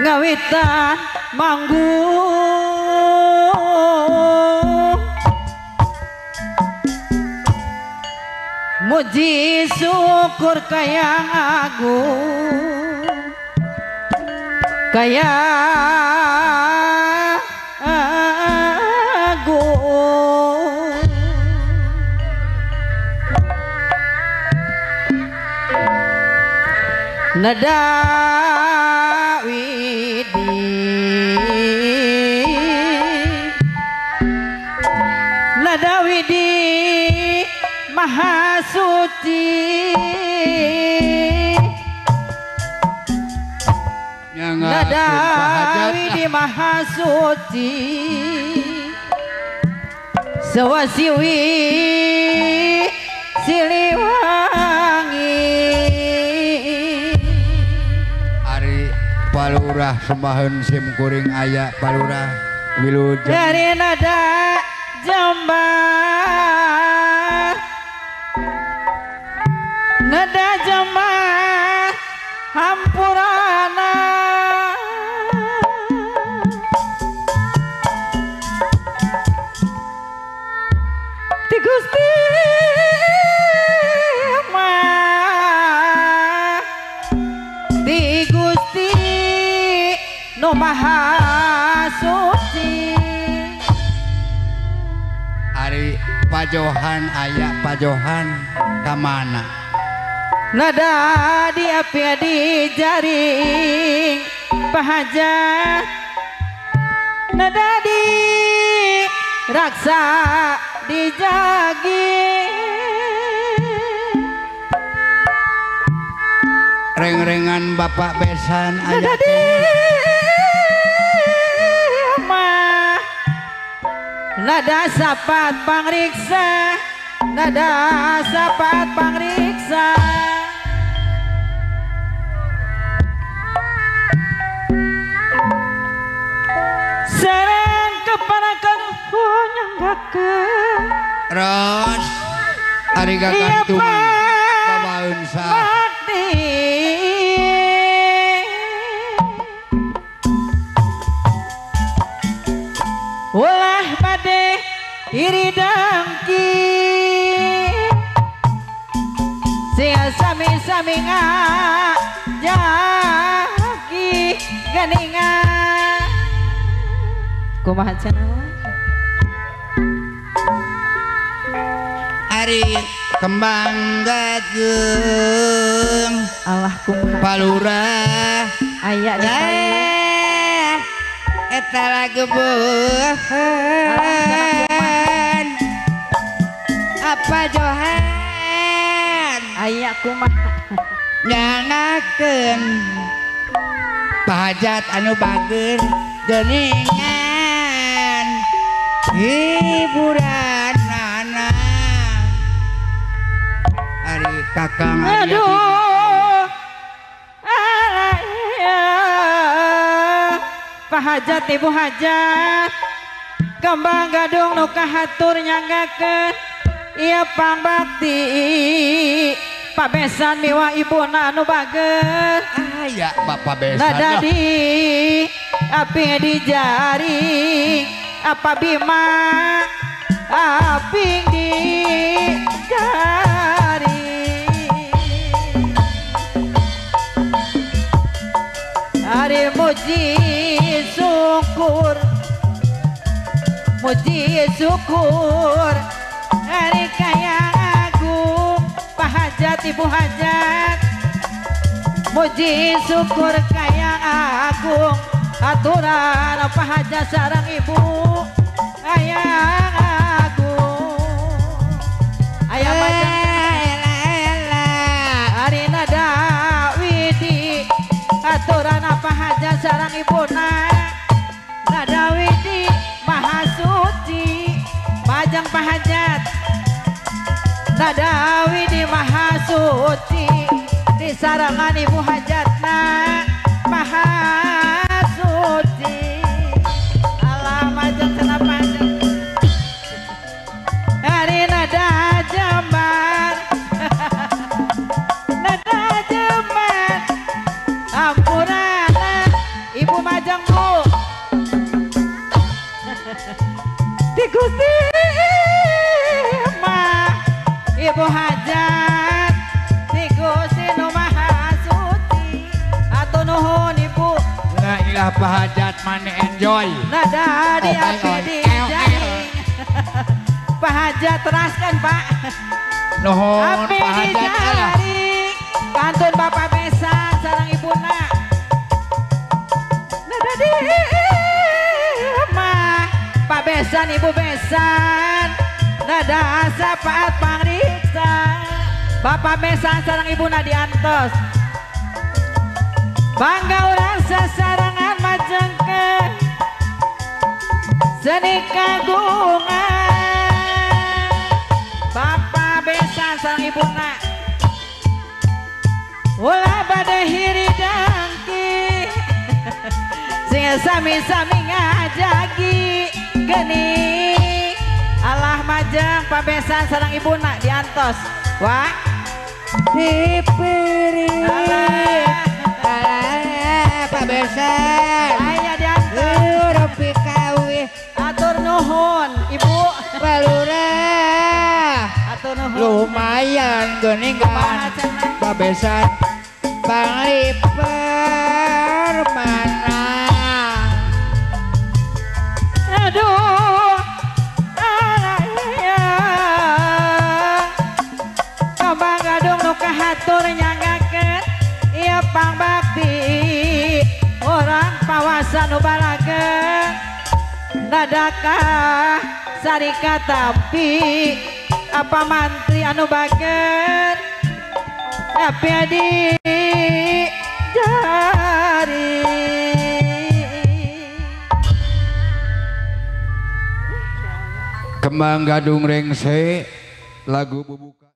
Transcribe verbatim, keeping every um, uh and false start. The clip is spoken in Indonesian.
ngawitan manggung muji syukur kayang agung kayang agung nada nada widi maha suci nada widi maha suci sawasiwi siliwangi ari palurah sembahan sim kuring aya palurah wilujeng dari nada Jambah nada jambah hampurana ti Gusti mah ti Gusti nu maha suci ari pajohan aya pajohan kamana nada di api di jaring pahajat nada di raksa di jagi reng-rengan bapak besan aya nada di nada sapat pangriksa nada sapat pangriksa serang kepanakan punyanggakeun ros ari gagantungan babaeun sah ulah bade iri dangki sia sami-sami ngajaki ganingan kumaha cenah ari kembang gageung Allah kumaha palurah aya di eta lagebeun apa johan aya kumaha nyangakeun pahajat anu bager geuningan hiburan nana ari kakang aduh pahajat ibu hajat kembang gadung nu kahatur nyanggakeun ieu pangbakti pabesan miwah ibuna anu bager aya bapak besan nada di api di jaring apa bima api di jaring hari muji syukur muji syukur hari kaya agung pahajat ibu hajat muji syukur kaya agung aturan pahajat sarang ibu ayang agung ayam bajang hari nada widi aturan pahajat sarang ibuna nada widi maha suci bajang pahajat nada widi maha suci di sarangan ibu hajatna maha suci alam ajeng kenapa hari nada jambar nada jambar ampurana ibu Ulah pahajat mane enjoy. Nada di Oh, my api God. di Ew, jaring. Pahajat teraskan Pak. Nuhun Api di pahajat alah. jaring. Kantun Bapak besan sareng ibuna. Nada di mah. Pak besan Ibu besan. Nada sapaat pangriksa. Bapak besan sareng ibuna diantos. Bangga urang sasarangan majengkeun seni kagungan. Bapak besan sareng ibuna ulah bade hiri dangki sing sami-sami ngajagi geni. Alah majeng Pak besan sareng ibuna diantos. Wah Dipiri. Alah Pak besan. aya diantos. Rupi kawih Atur nuhun Ibu. balurah. Atur nuhun. Lumayan geuningan Pak besan pangliper mana. Aduh, alaya. Kembang gadung nu kahatur nyangakeun ieu pangbakti orang pawasa nu balageun. Nadakah sarika tapi apa mantri anu bageun tapi adi jari. Kembang gadung rengse lagu bubuka.